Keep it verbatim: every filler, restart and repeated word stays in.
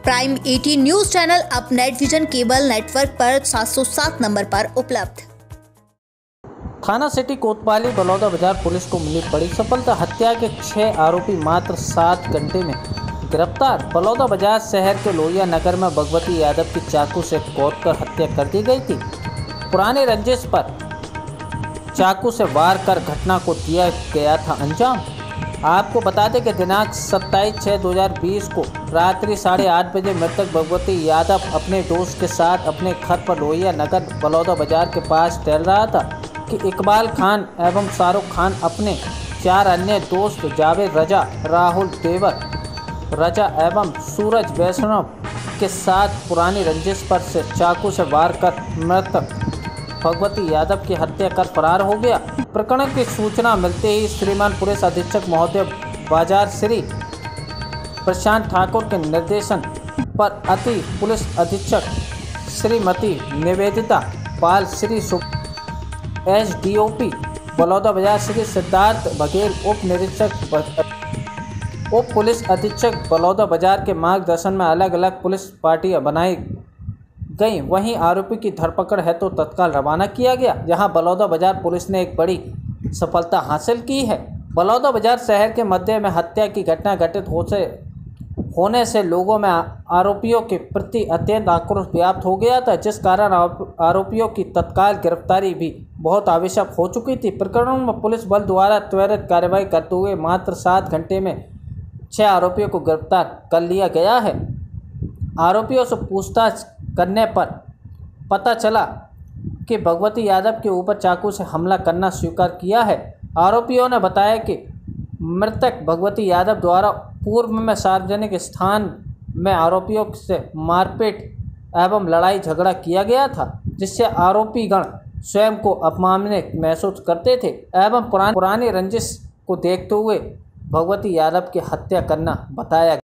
Prime eighteen news channel अब net vision cable network पर सात सौ सात नंबर पर उपलब्ध। थाना सिटी कोतवाली बलौदा बाजार पुलिस को मिली बड़ी सफलता। हत्या के छह आरोपी मात्र सात घंटे में गिरफ्तार। बलौदा बाजार शहर के लोहिया नगर में भगवती यादव की चाकू से कौंधकर हत्या कर दी गई थी। पुराने रंजिश पर चाकू से वार कर घटना को दिया गया था अंजाम। आपको बता दें कि दिनांक सत्ताईस छः दो हज़ार बीस को रात्रि साढ़े आठ बजे मृतक भगवती यादव अपने दोस्त के साथ अपने घर पर लोहिया नगर बलौदा बाजार के पास टहल रहा था कि इकबाल खान एवं शाहरुख खान अपने चार अन्य दोस्त जावेद रजा, राहुल देवर रजा एवं सूरज वैष्णव के साथ पुरानी रंजिश पर से चाकू से वार कर मृतक भगवती यादव की हत्या कर फरार हो गया। प्रकरण की सूचना मिलते ही श्रीमान पुलिस अधीक्षक महोदय बाजार श्री प्रशांत ठाकुर के निर्देशन पर अति पुलिस अधीक्षक Shrimati Nivedita Pal, Shri S D O P Baloda Bazar Shri Siddharth Baghel, उप निरीक्षक उप पुलिस अधीक्षक बलौदा बाजार के मार्गदर्शन में अलग अलग पुलिस पार्टियां बनाई गई। वहीं आरोपी की धरपकड़ है तो तत्काल रवाना किया गया, जहां बलौदा बाजार पुलिस ने एक बड़ी सफलता हासिल की है। बलौदा बाजार शहर के मध्य में हत्या की घटना घटित हो से होने से लोगों में आरोपियों के प्रति अत्यंत आक्रोश व्याप्त हो गया था, जिस कारण आरोपियों की तत्काल गिरफ्तारी भी बहुत आवश्यक हो चुकी थी। प्रकरण में पुलिस बल द्वारा त्वरित कार्रवाई करते हुए मात्र सात घंटे में छह आरोपियों को गिरफ्तार कर लिया गया है। आरोपियों से पूछताछ करने पर पता चला कि भगवती यादव के ऊपर चाकू से हमला करना स्वीकार किया है। आरोपियों ने बताया कि मृतक भगवती यादव द्वारा पूर्व में सार्वजनिक स्थान में आरोपियों से मारपीट एवं लड़ाई झगड़ा किया गया था, जिससे आरोपीगण स्वयं को अपमानित महसूस करते थे एवं पुरानी पुरानी रंजिश को देखते हुए भगवती यादव की हत्या करना बताया।